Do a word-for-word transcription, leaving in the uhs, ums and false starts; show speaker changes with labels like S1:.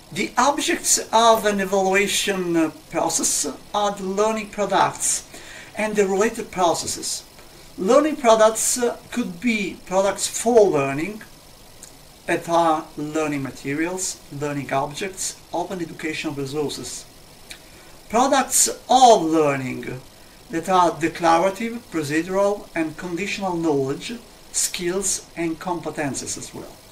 S1: The objects of an evaluation process are the learning products and the related processes. Learning products could be products for learning, that are learning materials, learning objects, open educational resources. Products of learning, that are declarative, procedural and conditional knowledge, skills and competences as well.